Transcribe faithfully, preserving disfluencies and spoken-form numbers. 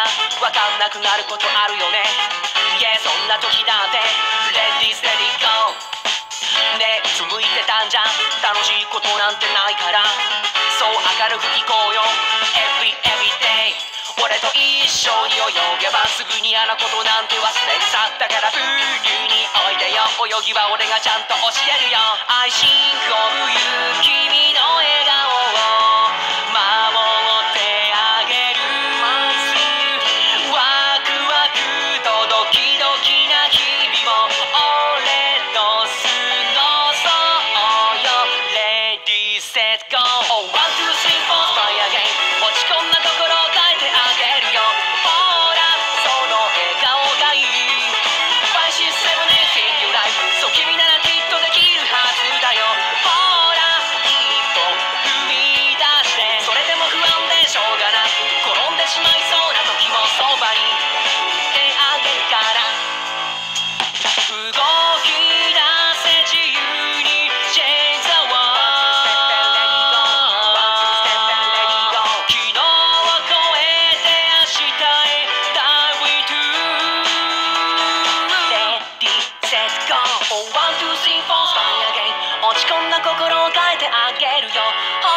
わかんなくなることあるよね。いやそんな時だってレディースレディーゴーねえいつ向いてたんじゃん。楽しいことなんてないから、そう明るくいこうよ Every everyday。 俺と一緒に泳げばすぐに嫌なことなんて忘れるさ。だから冬においでよ、泳ぎは俺がちゃんと教えるよ。 I think of you 君の笑顔を守ってあげる。ワクワクとドキドキな日々も俺と過ごそうよ。 Ready set go oh one two three four try again。 落ち込んだところを変えてあげるよ。ほらその笑顔がいい。 Five six seven eight think you like so 君ならきっとできるはずだよ。ほら一歩踏み出して、それでも不安でしょうがない、転んでしまいそうな時もそばにいてあげるから。動き出せ自由に Change the world。 昨日を超えて明日へ Die we do Ready set go oh one two three four try again。 落ち込んだ心を変えてあげるよ。